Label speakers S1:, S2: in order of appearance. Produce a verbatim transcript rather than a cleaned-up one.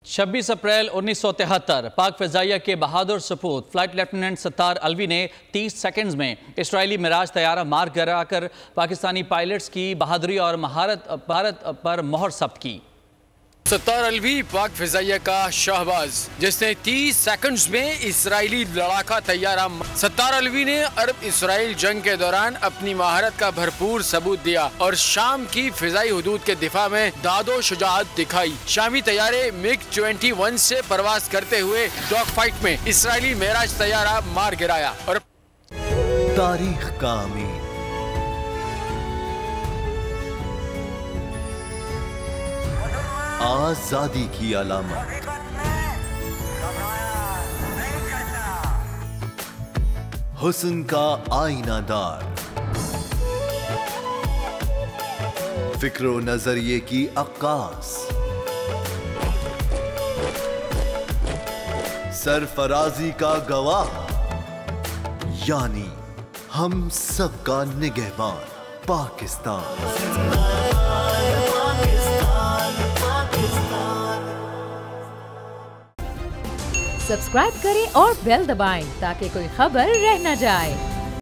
S1: छब्बीस अप्रैल उन्नीस सौ तिहत्तर पाक फ़िज़ाइया के बहादुर सपूत फ्लाइट लेफ्टिनेंट सत्तार अलवी ने तीस सेकंड्स में इसराइली मिराज तैयारा मार गिराकर पाकिस्तानी पायलट्स की बहादुरी और महारत भारत पर मोहर सब्त की।
S2: सत्तार अलवी पाक फ़िज़ाइया का शहबाज जिसने तीस सेकंड्स में इसराइली लड़ाका तैयारा। सत्तार अलवी ने अरब इसराइल जंग के दौरान अपनी महारत का भरपूर सबूत दिया और शाम की फ़िज़ाई हुदूद के दिफा में दादो शुजाअत दिखाई। शामी तैयारे मिग इक्कीस से परवाज करते हुए डॉग फाइट में इसराइली मेराज तैयारा मार गिराया और
S3: तारीख का अमीर आजादी की अलामत, हुस्न का आईनादार, फिक्रो नजरिए की अक्कास, सरफराजी का गवाह, यानी हम सबका निगहबान पाकिस्तान।
S4: सब्सक्राइब करें और बेल दबाएं ताकि कोई खबर रह न जाए।